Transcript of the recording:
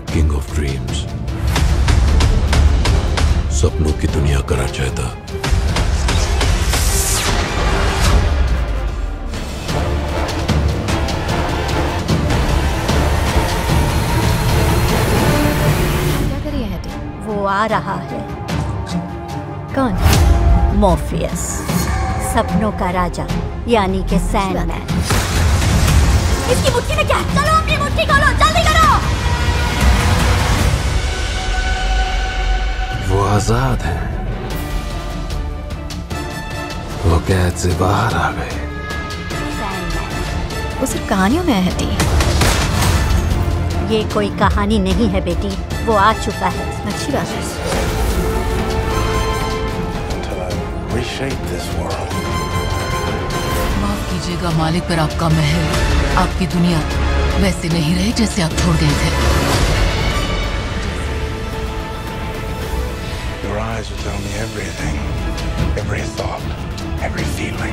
King of dreams, सपनों की दुनिया का रचयिता। क्या कर रही है हेटी? वो आ रहा है। कौन? मॉर्फियस, सपनों का राजा, यानी कि सैंडमैन। इसकी मुट्ठी में क्या है? चलो अपनी मुट्ठी खोलो, जल्दी करो। वो आजाद है, वो कैद से बाहर आ गए। वो सिर्फ कहानियों में है हेटी। ये कोई कहानी नहीं है बेटी, वो आ चुका है। अच्छी बात है। माफ कीजिएगा मालिक, पर आपका महल, आपकी दुनिया वैसे नहीं रही जैसे आप छोड़ गए थे। Your eyes will tell me everything, every thought, every feeling.